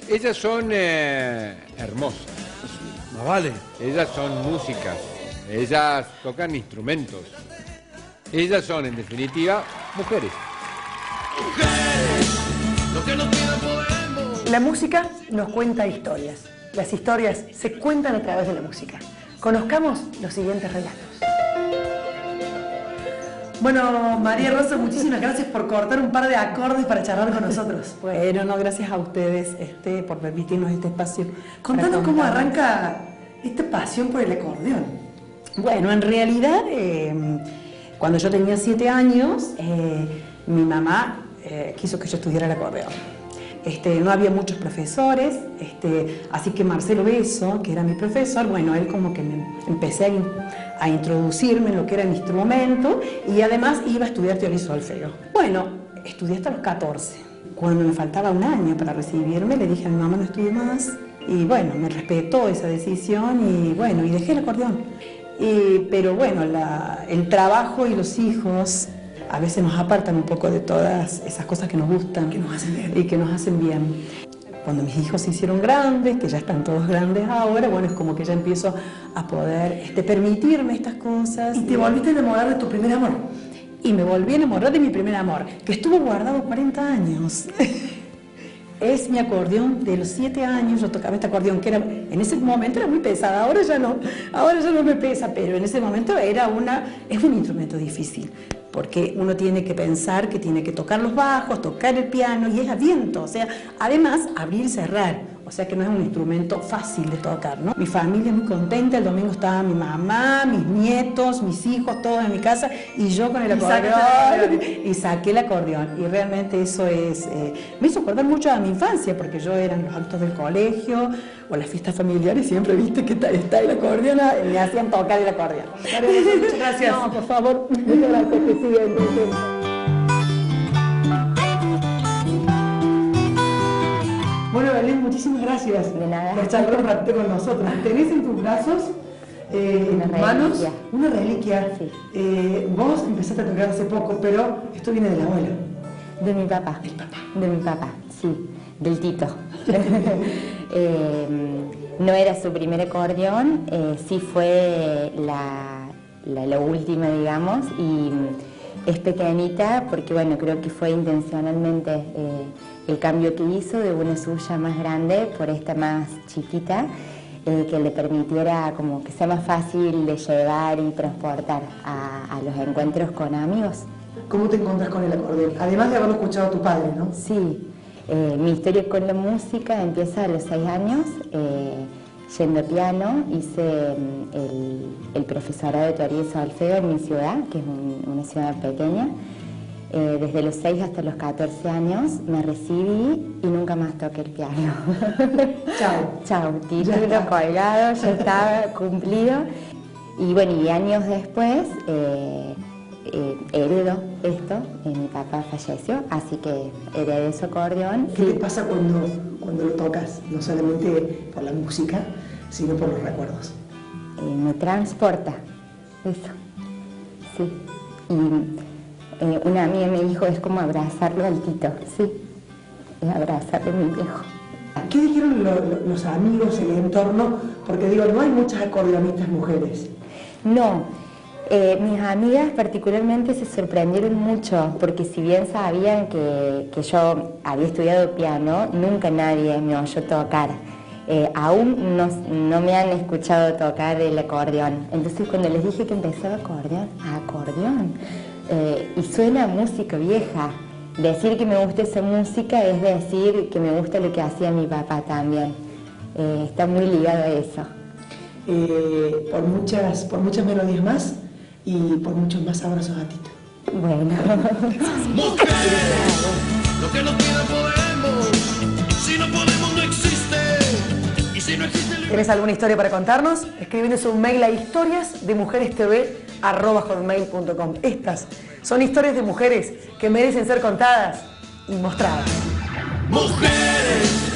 Ellas son hermosas. Más vale. Ellas son músicas. Ellas tocan instrumentos. Ellas son, en definitiva, mujeres. La música nos cuenta historias. Las historias se cuentan a través de la música. Conozcamos los siguientes relatos. Bueno, María Rosa, muchísimas gracias por cortar un par de acordes para charlar con nosotros. Bueno, no, gracias a ustedes por permitirnos este espacio. Contanos cómo arranca esta pasión por el acordeón. Bueno, en realidad, cuando yo tenía 7 años, mi mamá quiso que yo estudiara el acordeón. No había muchos profesores, así que Marcelo Beso, que era mi profesor, bueno, él como que empecé a introducirme en lo que era el instrumento y además iba a estudiar teoría y solfeo. Bueno, estudié hasta los 14. Cuando me faltaba un año para recibirme, le dije a mi mamá no estudie más y bueno, me respetó esa decisión y bueno, y dejé el acordeón. Pero bueno, el trabajo y los hijos a veces nos apartan un poco de todas esas cosas que nos gustan que nos hacen bien. y que nos hacen bien. Cuando mis hijos se hicieron grandes, que ya están todos grandes ahora, bueno, es como que ya empiezo a poder permitirme estas cosas. ¿Y te volviste a enamorar de tu primer amor? Y me volví a enamorar de mi primer amor, que estuvo guardado 40 años. Es mi acordeón de los 7 años, yo tocaba este acordeón que era, en ese momento era muy pesada, ahora ya no me pesa, pero en ese momento es un instrumento difícil, porque uno tiene que pensar que tiene que tocar los bajos, tocar el piano y es a viento, o sea, además abrir y cerrar, o sea que no es un instrumento fácil de tocar, ¿no? Mi familia es muy contenta, el domingo estaba mi mamá, mis nietos, mis hijos, todos en mi casa y yo con el acordeón y saqué el acordeón y realmente eso me hizo acordar mucho a mi infancia porque yo era en los actos del colegio o las fiestas familiares siempre viste que está el acordeón, me hacían tocar el acordeón. Muchas gracias. No, por favor, muchas gracias, que sigan. Bueno, Belén, muchísimas gracias. De nada. Por charlar un ratito con nosotros. ¿Tenés en tus brazos, en tus manos, una reliquia? Sí. Vos empezaste a tocar hace poco, pero esto viene del abuelo. De mi papá. Del papá. De mi papá, sí. Del Tito. No era su primer acordeón, sí fue la última, digamos, y es pequeñita porque, bueno, creo que fue intencionalmente el cambio que hizo de una suya más grande por esta más chiquita, que le permitiera como que sea más fácil de llevar y transportar a los encuentros con amigos. ¿Cómo te encontrás con el acordeón? Además de haberlo escuchado a tu padre, ¿no? Sí, mi historia con la música empieza a los 6 años, yendo a piano, hice el profesorado de teoría y solfeo en mi ciudad, que es una ciudad pequeña. Desde los 6 hasta los 14 años me recibí y nunca más toqué el piano. Chao. Chao, título colgado, ya estaba cumplido. Y bueno, y años después heredo esto, mi papá falleció, así que heredé su acordeón. ¿Qué te pasa cuando lo tocas? No solamente por la música, sino por los recuerdos. Me transporta, eso, sí. Y una amiga me dijo, es como abrazarlo al Tito, sí, es abrazarlo a mi viejo. ¿Qué dijeron los amigos, el entorno? Porque digo, no hay muchas acordeonistas mujeres. No, mis amigas particularmente se sorprendieron mucho, porque si bien sabían que yo había estudiado piano, nunca nadie me oyó tocar. Aún no me han escuchado tocar el acordeón. Entonces cuando les dije que empezaba acordeón, y suena música vieja. Decir que me gusta esa música es decir que me gusta lo que hacía mi papá también. Está muy ligado a eso. Por muchas melodías más y por muchos más abrazos a Tito. Bueno. Lo que no quiera podemos, si no podemos no existe, y si no existe... ¿Tienes alguna historia para contarnos? Escríbenos un mail a historiasdemujerestv@hotmail.com. Estas son historias de mujeres que merecen ser contadas y mostradas. Mujeres